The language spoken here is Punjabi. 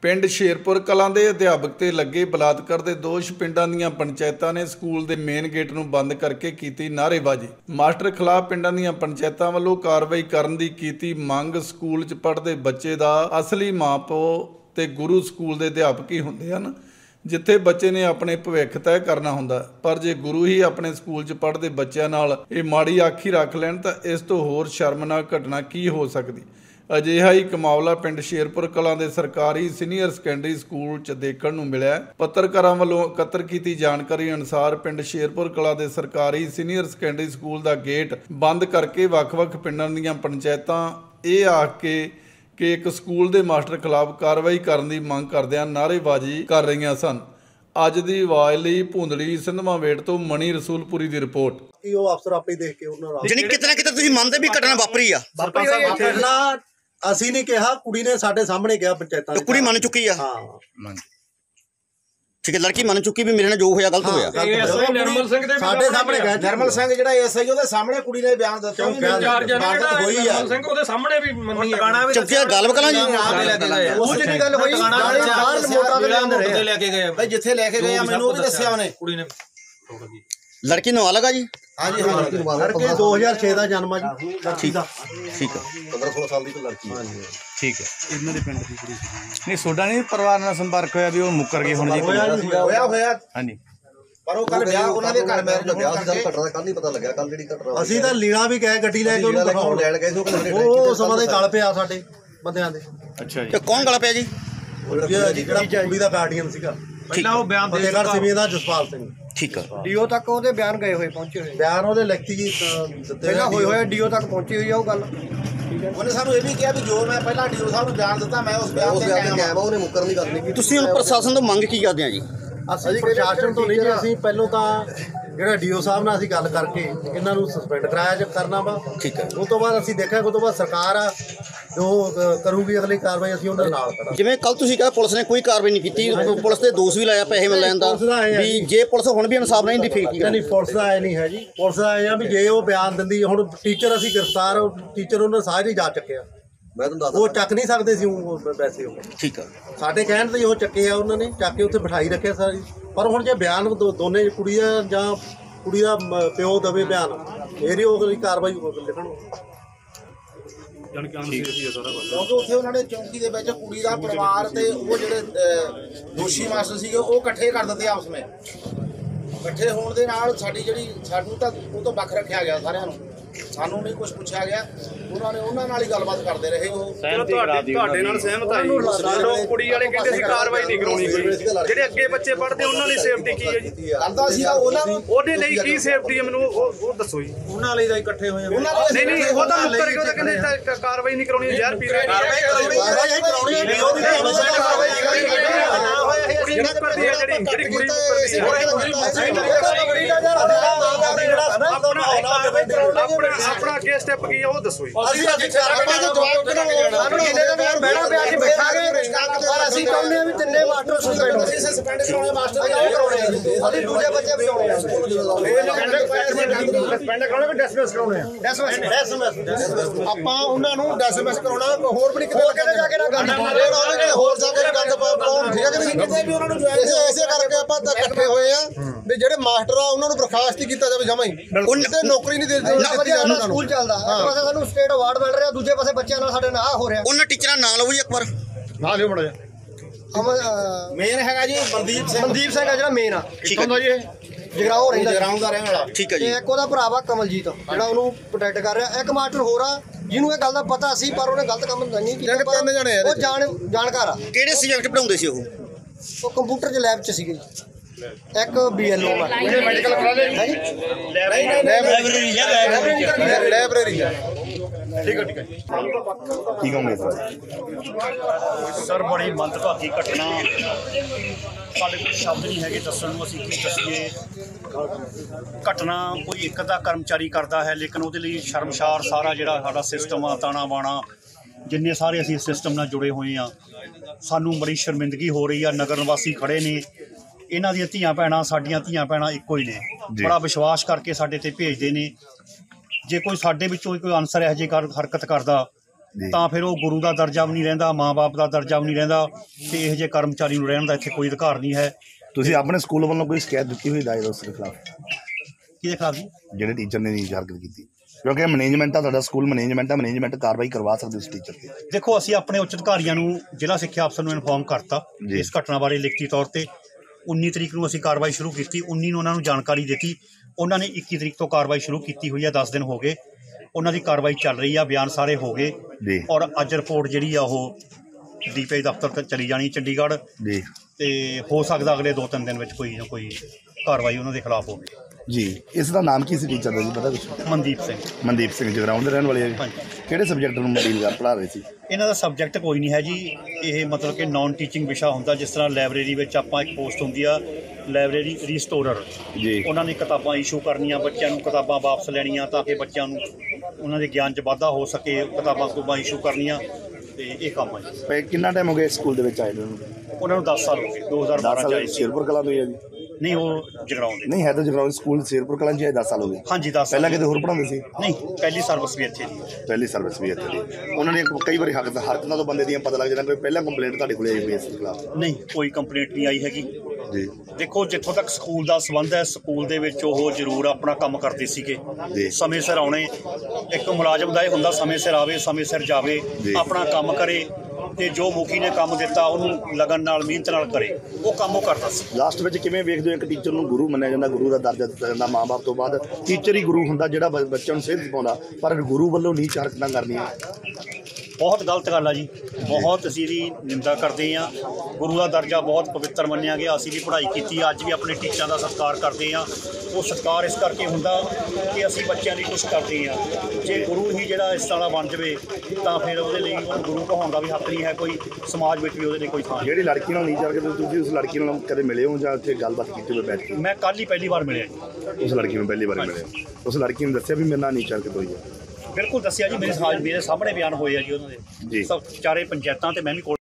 ਪਿੰਡ ਸ਼ੇਰਪੁਰ ਕਲਾਂ ਦੇ ਅਧਿਆਪਕ ਤੇ ਲੱਗੇ ਬਲਾਤਕਾਰ ਦੇ ਦੋਸ਼ ਪਿੰਡਾਂ ਦੀਆਂ ਪੰਚਾਇਤਾਂ ਨੇ ਸਕੂਲ ਦੇ ਮੇਨ ਗੇਟ ਨੂੰ ਬੰਦ ਕਰਕੇ ਕੀਤੀ ਨਾਅਰੇਬਾਜ਼ੀ। ਮਾਸਟਰ ਖਿਲਾਫ ਪਿੰਡਾਂ ਦੀਆਂ ਪੰਚਾਇਤਾਂ ਵੱਲੋਂ ਕਾਰਵਾਈ ਕਰਨ ਦੀ ਕੀਤੀ ਮੰਗ। ਸਕੂਲ 'ਚ ਪੜ੍ਹਦੇ ਬੱਚੇ ਦਾ ਅਸਲੀ ਮਾਂ-ਪਿਓ ਤੇ ਗੁਰੂ ਸਕੂਲ ਦੇ ਅਧਿਆਪਕ ਹੀ ਹੁੰਦੇ ਹਨ, ਜਿੱਥੇ ਬੱਚੇ ਨੇ ਆਪਣੇ ਭਵਿੱਖ ਤੈਅ ਕਰਨਾ ਹੁੰਦਾ। ਪਰ ਜੇ ਗੁਰੂ ਹੀ ਆਪਣੇ ਸਕੂਲ 'ਚ ਪੜ੍ਹਦੇ ਬੱਚਿਆਂ ਨਾਲ ਇਹ ਮਾੜੀ ਆਖੀ ਰੱਖ ਲੈਣ ਤਾਂ ਇਸ ਤੋਂ ਹੋਰ ਸ਼ਰਮਨਾਕ ਘਟਨਾ ਕੀ ਹੋ ਸਕਦੀ। ਅਜਿਹਾ ਹੀ ਇੱਕ ਮਾਮਲਾ ਪਿੰਡ ਸ਼ੇਰਪੁਰ ਕਲਾਂ ਦੇ ਸਰਕਾਰੀ ਸੀਨੀਅਰ ਸੈਕੰਡਰੀ ਸਕੂਲ 'ਚ ਦੇਖਣ ਨੂੰ ਮਿਲਿਆ। ਪੱਤਰਕਾਰਾਂ ਵੱਲੋਂ ਇਕੱਤਰ ਕੀਤੀ ਜਾਣਕਾਰੀ ਅਨੁਸਾਰ ਪਿੰਡ ਸ਼ੇਰਪੁਰ ਕਲਾਂ ਦੇ ਸਰਕਾਰੀ ਸੀਨੀਅਰ ਸੈਕੰਡਰੀ ਸਕੂਲ ਦਾ ਗੇਟ ਬੰਦ ਕਰਕੇ ਵੱਖ-ਵੱਖ ਪਿੰਡਾਂ ਦੀਆਂ ਪੰਚਾਇਤਾਂ ਇਹ ਆਖ ਕੇ ਕਿ ਇੱਕ ਸਕੂਲ ਦੇ ਮਾਸਟਰ ਖਿਲਾਫ ਕਾਰਵਾਈ ਕਰਨ ਦੀ ਮੰਗ ਕਰਦਿਆਂ ਨਾਅਰੇਬਾਜ਼ੀ ਕਰ ਰਹੀਆਂ ਸਨ। ਅੱਜ ਦੀ ਆਵਾਜ਼ ਲਈ ਭੁੰਦੜੀ ਸਿੰਧਵਾਂ ਵੇਟ ਤੋਂ ਮਣੀ ਰਸੂਲਪੁਰੀ ਦੀ ਰਿਪੋਰਟ। ਕਿ ਉਹ ਅਫਸਰ ਆਪੇ ਦੇਖ ਕੇ ਉਹਨਾਂ ਨਾਲ ਜਾਨੀ ਕਿਤੇ ਨਾ ਕਿਤੇ ਤੁਸੀਂ ਮੰਨਦੇ ਵੀ ਘਟਨਾ ਵਾਪਰੀ ਆ। ਪਹਿਲਾਂ ਅਸੀਂ ਨਹੀਂ ਕਿਹਾ, ਕੁੜੀ ਨੇ ਸਾਡੇ ਸਾਹਮਣੇ ਕਿਹਾ ਪੰਚਾਇਤਾਂ ਕੁੜੀ ਮੰਨ ਚੁੱਕੀ ਆ। ਹਾਂ ਠੀਕ ਹੈ, ਲੜਕੀ ਮੰਨ ਚੁੱਕੀ ਵੀ ਮੇਰੇ ਨਾਲ ਜੋ ਹੋਇਆ ਗਲਤ ਹੋਇਆ। ਨਿਰਮਲ ਸਿੰਘ ਦੇ ਸਾਡੇ ਸਾਹਮਣੇ ਕਿਹਾ, ਨਿਰਮਲ ਸਿੰਘ ਜਿਹੜਾ ਐਸਆਈ ਉਹਦੇ ਸਾਹਮਣੇ ਕੁੜੀ ਨੇ ਬਿਆਨ ਦਿੱਤਾ। ਨਿਰਮਲ ਸਿੰਘ ਉਹਦੇ ਸਾਹਮਣੇ ਵੀ ਮੰਨੀ ਚੁੱਕਿਆ ਗੱਲ ਕਰਾਂ ਜੀ। ਉਹ ਜਿਹੜੀ ਗੱਲ ਹੋਈ ਬਾਹਰ ਮੋਟਾ ਤੇ ਲੈ ਕੇ ਗਏ ਭਾਈ, ਜਿੱਥੇ ਲੈ ਕੇ ਗਏ ਆ ਮੈਨੂੰ ਉਹ ਵੀ ਦੱਸਿਆ ਉਹਨੇ। ਕੁੜੀ ਨੇ ਲੜਕੀ ਨਾਬਾਲਗ ਆ ਜੀ। ਹਾਂਜੀ ਹਾਂ, ਲੜਕੇ 2006 ਦਾ ਜਨਮ ਆ ਜੀ। ਠੀਕ ਆ, ਠੀਕ ਆ, 15-16 ਸਾਲ ਦੀ ਤਾਂ ਲੜਕੀ ਹੈ। ਠੀਕ ਹੈ, ਇਹਨਾਂ ਦੇ ਪਿੰਡ ਦੀ ਕੁੜੀ ਨਹੀਂ ਤੁਹਾਡਾ ਨਹੀਂ ਪਰਿਵਾਰ ਨਾਲ ਸੰਪਰਕ ਹੋਇਆ ਵੀ ਉਹ ਮੁੱਕਰ ਗਏ ਹੁਣ ਜੀ? ਹੋਇਆ ਹਾਂਜੀ, ਪਰ ਉਹ ਕੱਲ ਵਿਆਹ ਉਹਨਾਂ ਦੇ ਘਰ ਮੈਰਿਜ ਹੋ ਗਿਆ ਸੀ। ਘਟਨਾ ਕੱਲ ਨਹੀਂ ਪਤਾ ਲੱਗਿਆ। ਕੱਲ ਜਿਹੜੀ ਘਟਨਾ ਅਸੀਂ ਤਾਂ ਲੀਣਾ ਵੀ ਗਏ ਗੱਡੀ ਲੈ ਕੇ ਉਹਨੂੰ ਦਿਖਾਉਣ ਲੈਣ ਗਏ ਸੀ। ਉਹ ਸਮਾਂ ਦੇ ਗਲ ਪਿਆ ਸਾਡੇ ਬੰਦਿਆਂ ਦੇ। ਅੱਛਾ ਜੀ, ਤੇ ਕੌਣ ਗਲ ਪਿਆ ਜੀ? ਜਿਹੜਾ ਕੁੜੀ ਦਾ ਗਾਰਡੀਅਨ ਸੀਗਾ ਪਹਿਲਾਂ ਉਹ ਬਿਆਨ ਦੇ ਸਿਮੀ ਦਾ ਜਸਪਾਲ ਸਿੰਘ। ਠੀਕ ਆ, ਡੀਓ ਤੱਕ ਉਹਦੇ ਬਿਆਨ ਗਏ ਹੋਏ, ਪਹੁੰਚੇ ਹੋਏ ਬਿਆਨ ਉਹਦੇ ਲਿਖਤੀ ਜੀ ਦਿੱਤੇ ਹੋਏ ਡੀਓ ਤੱਕ ਪਹੁੰਚੀ ਹੋਈ ਆ ਉਹ ਗੱਲ। ਉਹਨੇ ਸਾਨੂੰ ਇਹ ਵੀ ਕਿਹਾ ਵੀ ਜੋ ਮੈਂ ਪਹਿਲਾਂ ਡੀਓ ਸਾਹਿਬ ਨੂੰ ਬਿਆਨ ਦਿੱਤਾ ਮੈਂ ਉਸ ਬਿਆਨ ਤੇ ਕਾਇਮ। ਉਹਨੇ ਮੁੱਕਰਨ ਦੀ ਗੱਲ ਨਹੀਂ ਕੀਤੀ। ਤੁਸੀਂ ਹੁਣ ਪ੍ਰਸ਼ਾਸਨ ਤੋਂ ਮੰਗ ਕੀ ਕਰਦੇ ਆ ਜੀ? ਅਸੀਂ ਪ੍ਰਸ਼ਾਸਨ ਤੋਂ ਨਹੀਂ ਜੀ, ਅਸੀਂ ਪਹਿਲੋਂ ਤਾਂ ਜਿਹੜਾ ਡੀਓ ਸਾਹਿਬ ਨਾਲ ਅਸੀਂ ਗੱਲ ਕਰਕੇ ਇਹਨਾਂ ਨੂੰ ਸਸਪੈਂਡ ਕਰਾਇਆ ਕਰਨਾ ਵਾ। ਠੀਕ ਹੈ, ਉਸ ਤੋਂ ਬਾਅਦ ਅਸੀਂ ਦੇਖਿਆ, ਉਸ ਤੋਂ ਬਾਅਦ ਸਰਕਾਰ ਆ ਜੋ ਕਰੂਗੀ ਅਗਲੀ ਕਾਰਵਾਈ ਅਸੀਂ ਉਹਨਾਂ ਨਾਲ ਕਰਾਂਗੇ। ਜਿਵੇਂ ਕੱਲ ਤੁਸੀਂ ਕਿਹਾ ਪੁਲਿਸ ਨੇ ਕੋਈ ਕਾਰਵਾਈ ਨਹੀਂ ਕੀਤੀ, ਪੁਲਿਸ ਤੇ ਦੋਸ਼ ਵੀ ਲਾਇਆ ਪੈਸੇ ਲੈਣ ਦਾ ਵੀ ਜੇ ਪੁਲਿਸ ਹੁਣ ਵੀ ਇਨਸਾਫ ਨਹੀਂ ਦਿੰਦੀ ਫੇਰ ਨਹੀਂ, ਪੁਲਿਸ ਦਾ ਐ ਨਹੀਂ ਹੈ ਜੀ। ਪੁਲਿਸ ਦਾ ਐ ਆ ਵੀ ਜੇ ਉਹ ਬਿਆਨ ਦਿੰਦੀ, ਹੁਣ ਟੀਚਰ ਅਸੀਂ ਗ੍ਰਿਫਤਾਰ, ਟੀਚਰ ਉਹਨਾਂ ਸਾਰੇ ਜਾ ਚੱਕਿਆ। ਮੈਂ ਤੁਹਾਨੂੰ ਦੱਸਦਾ ਉਹ ਚੱਕ ਨਹੀਂ ਸਕਦੇ ਸੀ ਵੈਸੇ। ਉਹ ਠੀਕ ਆ, ਸਾਡੇ ਕਹਿਣ ਤੇ ਉਹ ਚੱਕੇ ਆ, ਉਹਨਾਂ ਨੇ ਚੱਕ ਕੇ ਉੱਥੇ ਬਿਠਾਈ ਰੱਖਿਆ ਸਾਰੀ। ਪਰ ਹੁਣ ਜੇ ਬਿਆਨ ਦੋਨੇ ਕੁੜੀ ਦਾ ਜਾਂ ਕੁੜੀ ਦਾ ਪਿਓ ਦਵੇ ਬਿਆਨ, ਫੇਰ ਹੀ ਉਹ ਕਾਰਵਾਈ ਲਿਖਣ। ਕਿਉਂਕਿ ਉੱਥੇ ਉਹਨਾਂ ਨੇ ਚੌਂਕੀ ਦੇ ਵਿੱਚ ਕੁੜੀ ਦਾ ਪਰਿਵਾਰ ਤੇ ਉਹ ਜਿਹੜੇ ਦੋਸ਼ੀ ਮਾਸਟਰ ਸੀਗੇ ਉਹ ਇਕੱਠੇ ਕਰ ਦਿੱਤੇ ਆਪਸ ਵਿੱਚ। ਇਕੱਠੇ ਹੋਣ ਦੇ ਨਾਲ ਸਾਡੀ ਜਿਹੜੀ ਸਾਨੂੰ ਤਾਂ ਉਹ ਤੋਂ ਵੱਖ ਰੱਖਿਆ ਗਿਆ, ਸਾਰਿਆਂ ਨੂੰ ਸਾਨੂੰ ਨਹੀਂ ਕੁਝ ਪੁੱਛਿਆ ਗਿਆ। ਉਹਨਾਂ ਨੇ ਉਹਨਾਂ ਨਾਲ ਹੀ ਗੱਲਬਾਤ ਕਰਦੇ ਰਹੇ। ਉਹ ਤੁਹਾਡੇ ਨਾਲ ਸਹਿਮਤ ਆ ਜੀ। ਕੁੜੀ ਵਾਲੇ ਕਹਿੰਦੇ ਸੀ ਕਾਰਵਾਈ ਨਹੀਂ ਕਰਾਉਣੀ ਕੋਈ, ਜਿਹੜੇ ਅੱਗੇ ਬੱਚੇ ਪੜ੍ਹਦੇ ਉਹਨਾਂ ਲਈ ਸੇਫਟੀ ਕੀ ਹੈ ਜੀ? ਕਰਦਾ ਸੀਗਾ ਉਹਨਾਂ ਨੂੰ, ਉਹਦੇ ਲਈ ਕੀ ਸੇਫਟੀ ਹੈ ਮੈਨੂੰ ਉਹ ਦੱਸੋ ਜੀ। ਉਹਨਾਂ ਲਈ ਤਾਂ ਇਕੱਠੇ ਹੋਏ ਨਹੀਂ ਨਹੀਂ, ਉਹ ਤਾਂ ਮੁੱਕਰ ਕੇ ਉਹ ਤਾਂ ਕਹਿੰਦੇ ਕਾਰਵਾਈ ਨਹੀਂ ਕਰਾਉਣੀ, ਜ਼ਹਿਰ ਪੀ ਰਹੇ। ਆਪਣਾ ਕੀ ਸਟੈਪ ਕੀ ਹੈ ਉਹ ਦੱਸੋ ਜੀ। ਅਸੀਂ ਜਵਾਬ ਬਹਿਣਾ ਪਿਆ ਸੀ, ਬੈਠਾਂਗੇ। ਪਰ ਅਸੀਂ ਚਾਹੁੰਦੇ ਹਾਂ ਵੀ ਤਿੰਨੇ ਮਾਸਟਰ ਸਸਪੈਂਡ ਕਰਾਉਣੇ, ਮਾਸਟਰ ਅਸੀਂ ਦੂਜੇ ਬੱਚੇ ਬਚਾਉਣੇ ਆ। ਸਸਪੈਂਡ ਕਰਾਉਣੇ ਵੀ ਡਿਸਮਿਸ ਕਰਾਉਣੇ ਆ। ਆਪਾਂ ਉਹਨਾਂ ਨੂੰ ਡਿਸਮਿਸ ਕਰਾਉਣਾ, ਹੋਰ ਵੀ ਨਹੀਂ ਕਿਤੇ ਜਾ ਕੇ ਨਾ ਗੱਲ ਹੋਰ ਜਾ ਕੇ ਗੰਦ ਪਾਉਣ। ਠੀਕ ਹੈ ਕਿ ਨਹੀਂ? ਕਿਤੇ ਵੀ ਉਹਨਾਂ ਨੂੰ ਇਸੇ ਕਰਕੇ ਆਪਾਂ ਤਾਂ ਇਕੱਠੇ ਹੋਏ ਆ ਵੀ ਜਿਹੜੇ ਮਾਸਟਰ ਆ ਉਹਨਾਂ ਨੂੰ ਬਰਖਾਸਤ ਹੀ ਕੀਤਾ ਜਾਵੇ। ਜਮਾਂ ਹੀ ਉਹਨੇ ਨੌਕਰੀ ਨਹੀਂ ਦਿੱਤੀ। ਸਕੂਲ ਚੱਲਦਾ ਇੱਕ ਪਾਸੇ ਸਾਨੂੰ ਸਟੇਟ ਅਵਾਰਡ ਮਿਲ ਰਿਹਾ, ਦੂਜੇ ਪਾਸੇ ਬੱਚਿਆਂ ਨਾਲ ਸਾਡੇ ਨਾਲ ਹੋ ਰਿਹਾ। ਉਹਨਾਂ ਟੀਚਰਾਂ ਨਾਂ ਲਓ ਜੀ ਇੱਕ ਵਾਰ। ਨਾ ਲਿਓ ਮੜਾ ਜਾ। ਮੇਨ ਹੈਗਾ ਜੀ ਮਨਦੀਪ ਸਿੰਘ ਆ ਜਿਹੜਾ ਮੇਨ ਆ। ਕਿੱਥੋਂ ਜੀ? ਜਗਰਾਉਂ ਰਹਿੰਦਾ, ਜਗਰਾਉਂ ਦਾ ਰਹਿਣ ਵਾਲਾ। ਠੀਕ ਹੈ ਜੀ। ਇੱਕ ਉਹਦਾ ਭਰਾ ਵਾ ਕਮਲਜੀਤ ਜਿਹੜਾ ਉਹਨੂੰ ਪ੍ਰੋਟੈਕਟ ਕਰ ਰਿਹਾ। ਇੱਕ ਮਾਸਟਰ ਹੋਰ ਆ ਜਿਹਨੂੰ ਇਹ ਗੱਲ ਦਾ ਪਤਾ ਸੀ ਪਰ ਉਹਨੇ ਗਲਤ ਕੰਮ ਨਹੀਂ ਕੀਤਾ। ਉਹ ਜਾਣਕਾਰ ਆ। ਕਿਹੜੇ ਸਬਜੈਕਟ ਪੜਾਉਂਦੇ ਸੀ ਉਹ? ਉਹ ਕੰਪਿਊਟਰ ਦੇ ਲੈਬ 'ਚ ਸੀਗੇ। ਇੱਕ BLO ਮੈਡੀਕਲ ਕਰਾ ਲੈ। ਲਾਇਬ੍ਰੇਰੀ। ਠੀਕ ਹੈ, ਠੀਕ ਹੈ। ਕੀ ਕਹੋਗੇ ਸਰ? ਬੜੀ ਮੰਦਭਾਗੀ ਘਟਨਾ, ਸਾਡੇ ਕੋਲ ਸ਼ਬਦ ਨਹੀਂ ਹੈਗੇ ਦੱਸਣ ਨੂੰ, ਅਸੀਂ ਕੀ ਦੱਸੀਏ। ਘਟਨਾ ਕੋਈ ਇੱਕ ਦਾ ਕਰਮਚਾਰੀ ਕਰਦਾ ਹੈ, ਲੇਕਿਨ ਉਹਦੇ ਲਈ ਸ਼ਰਮਸ਼ਾਰ ਸਾਰਾ ਜਿਹੜਾ ਸਾਡਾ ਸਿਸਟਮ ਆ, ਤਾਣਾ ਬਾਣਾ ਜਿੰਨੇ ਸਾਰੇ ਅਸੀਂ ਸਿਸਟਮ ਨਾਲ ਜੁੜੇ ਹੋਏ ਆ, ਸਾਨੂੰ ਬੜੀ ਸ਼ਰਮਿੰਦਗੀ ਹੋ ਰਹੀ ਆ। ਨਗਰ ਨਿਵਾਸੀ ਖੜੇ ਨੇ, ਇਹਨਾਂ ਦੀਆਂ ਧੀਆਂ ਭੈਣਾਂ, ਸਾਡੀਆਂ ਧੀਆਂ ਭੈਣਾਂ ਇੱਕੋ ਹੀ ਨੇ। ਬੜਾ ਵਿਸ਼ਵਾਸ ਕਰਕੇ ਸਾਡੇ ਤੇ ਭੇਜਦੇ ਨੇ। ਜੇ ਕੋਈ ਸਾਡੇ ਵਿੱਚੋਂ ਕੋਈ ਅਨਸਰ ਇਹੋ ਜਿਹੀ ਹਰਕਤ ਕਰਦਾ ਤਾਂ ਫਿਰ ਉਹ ਗੁਰੂ ਦਾ ਦਰਜਾ ਵੀ ਨਹੀਂ ਰਹਿੰਦਾ, ਮਾਂ-ਬਾਪ ਦਾ ਦਰਜਾ ਵੀ ਨਹੀਂ ਰਹਿੰਦਾ, ਤੇ ਇਹੋ ਜਿਹੇ ਕਰਮਚਾਰੀ ਨੂੰ ਰਹਿਣ ਦਾ ਇੱਥੇ ਕੋਈ ਅਧਿਕਾਰ ਨਹੀਂ ਹੈ। ਤੁਸੀਂ ਆਪਣੇ ਸਕੂਲ ਵੱਲੋਂ ਕੋਈ ਸ਼ਿਕਾਇਤ ਦਿੱਤੀ ਹੋਈ ਦਾਇਰ ਉਸ ਦੇ ਖਿਲਾਫ, ਕਿਹਦੇ ਖਿਲਾਫ ਜੀ? ਜਿਹੜੇ ਟੀਚਰ ਨੇ ਨਹੀਂ ਹਰਕਤ ਕੀਤੀ? ਕਿਉਂਕਿ ਮੈਨੇਜਮੈਂਟ ਆ ਤੁਹਾਡਾ, ਸਕੂਲ ਮੈਨੇਜਮੈਂਟ ਆ, ਮੈਨੇਜਮੈਂਟ ਕਾਰਵਾਈ ਕਰਵਾ ਸਕਦੀ ਉਸ ਟੀਚਰ ਤੇ। ਦੇਖੋ, ਅਸੀਂ ਆਪਣੇ ਉੱਚ ਅਧਿਕਾਰੀਆਂ ਨੂੰ, ਜ਼ਿਲ੍ਹਾ ਸਿੱਖਿਆ ਅਫਸਰ ਨੂੰ ਇਨਫੋਰਮ ਕਰਤਾ ਇਸ ਘਟਨਾ ਬਾਰੇ ਲਿਖਤੀ ਤੌਰ ਤੇ। 19 ਤਰੀਕ ਨੂੰ ਅਸੀਂ ਕਾਰਵਾਈ ਸ਼ੁਰੂ ਕੀਤੀ, 19 ਨੂੰ ਉਹਨਾਂ ਨੂੰ ਜਾਣਕਾਰੀ ਦਿੱਤੀ, ਉਹਨਾਂ ਨੇ 21 ਤਰੀਕ ਤੋਂ ਕਾਰਵਾਈ ਸ਼ੁਰੂ ਕੀਤੀ ਹੋਈ ਹੈ। 10 ਦਿਨ ਹੋ ਗਏ, ਉਹਨਾਂ ਦੀ ਕਾਰਵਾਈ ਚੱਲ ਰਹੀ ਆ, ਬਿਆਨ ਸਾਰੇ ਹੋ ਗਏ ਔਰ ਅੱਜ ਰਿਪੋਰਟ ਜਿਹੜੀ ਆ ਉਹ ਡੀਪੀਆਈ ਦਫ਼ਤਰ ਤੱਕ ਚਲੀ ਜਾਣੀ ਚੰਡੀਗੜ੍ਹ ਜੀ, ਤੇ ਹੋ ਸਕਦਾ ਅਗਲੇ 2-3 ਦਿਨ ਵਿੱਚ ਕੋਈ ਨਾ ਕੋਈ ਕਾਰਵਾਈ ਉਹਨਾਂ ਦੇ ਖਿਲਾਫ ਹੋਵੇ ਜੀ। ਇਸ ਦਾ ਨਾਮ ਕੀ ਸੀ ਟੀਚਰ ਦਾ ਜੀ, ਪਤਾ ਕੁਛ? ਮਨਦੀਪ ਸਿੰਘ ਜਗਰਾਉਂ ਦੇ ਰਹਿਣ ਵਾਲੇ ਆ ਜੀ। ਕਿਹੜੇ ਸਬਜੈਕਟ ਨੂੰ ਡੀਲ ਪੜ੍ਹਾ ਰਹੇ ਸੀ? ਇਹਨਾਂ ਦਾ ਸਬਜੈਕਟ ਕੋਈ ਨਹੀਂ ਹੈ ਜੀ, ਇਹ ਮਤਲਬ ਕਿ ਨਾਨ ਟੀਚਿੰਗ ਵਿਸ਼ਾ ਹੁੰਦਾ। ਜਿਸ ਤਰ੍ਹਾਂ ਲਾਇਬ੍ਰੇਰੀ ਵਿੱਚ ਆਪਾਂ ਇੱਕ ਪੋਸਟ ਹੁੰਦੀ ਆ ਲਾਇਬ੍ਰੇਰੀ ਰੀਸਟੋਰਰ ਜੀ, ਉਹਨਾਂ ਨੇ ਕਿਤਾਬਾਂ ਇਸ਼ੂ ਕਰਨੀਆਂ, ਬੱਚਿਆਂ ਨੂੰ ਕਿਤਾਬਾਂ ਵਾਪਸ ਲੈਣੀਆਂ ਤਾਂ ਕਿ ਬੱਚਿਆਂ ਨੂੰ ਉਹਨਾਂ ਦੇ ਗਿਆਨ 'ਚ ਵਾਧਾ ਹੋ ਸਕੇ, ਕਿਤਾਬਾਂ ਇਸ਼ੂ ਕਰਨੀਆਂ, ਤੇ ਇਹ ਕੰਮ ਹੈ ਜੀ। ਕਿੰਨਾ ਟਾਈਮ ਹੋ ਗਿਆ ਸਕੂਲ ਦੇ ਵਿੱਚ ਆਏ ਨੂੰ? ਉਹਨਾਂ ਨੂੰ 10 ਸਾਲ ਹੋ ਗਏ, 2012 ਚ ਆਏ ਸੀ। ਸ਼ੇਰਪੁਰ ਕਲਾਂ ਤੋਂ ਹੀ ਹੈ ਜੀ? ਨਹੀਂ, ਉਹ ਜਗਰਾਉਂ ਦੇ ਨਹੀਂ ਹੈ ਤਾਂ ਜਗਰਾਉਂ ਸਕੂਲ ਸ਼ੇਰਪੁਰ ਕਲਾਂ 'ਚ 10 ਸਾਲ ਹੋ ਗਏ? ਹਾਂਜੀ, 10 ਸਾਲ। ਪਹਿਲਾਂ ਕਿਤੇ ਹੋਰ ਪੜ੍ਹਾਉਂਦੇ ਸੀ? ਨਹੀਂ, ਪਹਿਲੀ ਸਰਵਿਸ ਵੀ ਇੱਥੇ ਦੀ। ਪਹਿਲੀ ਸਰਵਿਸ ਵੀ ਇੱਥੇ ਦੀ। ਉਹਨਾਂ ਨੇ ਕਈ ਵਾਰੀ ਹਰਕਤਾਂ ਤੋਂ ਬੰਦੇ ਦੀਆਂ ਪਤਾ ਲੱਗ ਜਾਂਦਾ, ਕੋਈ ਪਹਿਲਾਂ ਕੰਪਲੇਂਟ ਤੁਹਾਡੇ ਕੋਲ ਆਈ ਹੋਈ ਇਸ ਖਿਲਾਫ? ਨਹੀਂ, ਕੋਈ ਕੰਪਲੇਂਟ ਨਹੀਂ ਆਈ ਹੈਗੀ ਜੀ। ਦੇਖੋ, ਜਿੱਥੋਂ ਤੱਕ ਸਕੂਲ ਦਾ ਸੰਬੰਧ ਹੈ, ਸਕੂਲ ਦੇ ਵਿੱਚ ਉਹ ਜ਼ਰੂਰ ਆਪਣਾ ਕੰਮ ਕਰਦੇ ਸੀਗੇ, ਸਮੇਂ ਸਿਰ ਆਉਣੇ। ਇੱਕ ਮੁਲਾਜ਼ਮ ਦਾ ਇਹ ਹੁੰਦਾ ਸਮੇਂ ਸਿਰ ਆਵੇ, ਸਮੇਂ ਸਿਰ ਜਾਵੇ, ਆਪਣਾ ਕੰਮ ਕਰੇ, ਤੇ ਜੋ ਮੁਖੀ ਨੇ ਕੰਮ ਦਿੱਤਾ ਉਹਨੂੰ ਲਗਨ ਨਾਲ, ਮਿਹਨਤ ਨਾਲ ਕਰੇ, ਉਹ ਕੰਮ ਉਹ ਕਰਦਾ ਸੀ। ਲਾਸਟ ਵਿੱਚ ਕਿਵੇਂ ਵੇਖਦੇ ਹੋ, ਇੱਕ ਟੀਚਰ ਨੂੰ ਗੁਰੂ ਮੰਨਿਆ ਜਾਂਦਾ, ਗੁਰੂ ਦਾ ਦਰਜਾ ਦਿੱਤਾ ਜਾਂਦਾ, ਮਾਂ-ਬਾਪ ਤੋਂ ਬਾਅਦ ਟੀਚਰ ਹੀ ਗੁਰੂ ਹੁੰਦਾ ਜਿਹੜਾ ਬੱਚਿਆਂ ਨੂੰ ਸੇਧ ਪਾਉਂਦਾ, ਪਰ ਗੁਰੂ ਵੱਲੋਂ ਨੀਚ ਹਰਕਤਾਂ ਕਰਨੀਆਂ ਬਹੁਤ ਗਲਤ ਗੱਲ ਆ ਜੀ। ਬਹੁਤ ਅਸੀਂ ਇਹਦੀ ਨਿੰਦਾ ਕਰਦੇ ਹਾਂ। ਗੁਰੂ ਦਾ ਦਰਜਾ ਬਹੁਤ ਪਵਿੱਤਰ ਮੰਨਿਆ ਗਿਆ, ਅਸੀਂ ਵੀ ਪੜ੍ਹਾਈ ਕੀਤੀ, ਅੱਜ ਵੀ ਆਪਣੇ ਟੀਚਰਾਂ ਦਾ ਸਤਿਕਾਰ ਕਰਦੇ ਹਾਂ। ਉਹ ਸਤਿਕਾਰ ਇਸ ਕਰਕੇ ਹੁੰਦਾ ਕਿ ਅਸੀਂ ਬੱਚਿਆਂ ਲਈ ਕੁਛ ਕਰਦੇ ਹਾਂ। ਜੇ ਗੁਰੂ ਹੀ ਜਿਹੜਾ ਇਸ ਤਰ੍ਹਾਂ ਬਣ ਜਾਵੇ ਤਾਂ ਫਿਰ ਉਹਦੇ ਲਈ ਗੁਰੂ ਕਹਾਉਣ ਦਾ ਵੀ ਹੱਕ ਨਹੀਂ ਹੈ, ਕੋਈ ਸਮਾਜ ਵਿੱਚ ਵੀ ਉਹਦੇ ਲਈ ਕੋਈ ਥਾਂ। ਜਿਹੜੀ ਲੜਕੀ ਨਾਲ ਨੀਚ ਹਰਕਤ, ਤੁਸੀਂ ਉਸ ਲੜਕੀ ਨਾਲ ਕਦੇ ਮਿਲੇ ਹੋ ਜਾਂ ਉੱਥੇ ਗੱਲਬਾਤ ਕੀਤੀ ਹੋਵੇ ਬੈਠ ਕੇ? ਮੈਂ ਕੱਲ੍ਹ ਹੀ ਪਹਿਲੀ ਵਾਰ ਮਿਲਿਆ ਜੀ। ਉਸ ਲੜਕੀ ਨੂੰ ਪਹਿਲੀ ਵਾਰ ਮਿਲੇ? ਉਸ ਲੜਕੀ ਨੇ ਦੱਸਿਆ ਵੀ ਮੇਰੇ ਨਾਲ ਨੀਚ ਹਰਕਤ ਹੋਈ ਹੈ? ਬਿਲਕੁਲ ਦੱਸਿਆ ਜੀ, ਮੇਰੇ ਸਾਹਮਣੇ ਬਿਆਨ ਹੋਏ ਆ ਜੀ ਉਹਨਾਂ ਦੇ, ਸਭ ਚਾਰੇ ਪੰਚਾਇਤਾਂ ਤੇ ਮੈਂ ਵੀ ਕੋਲ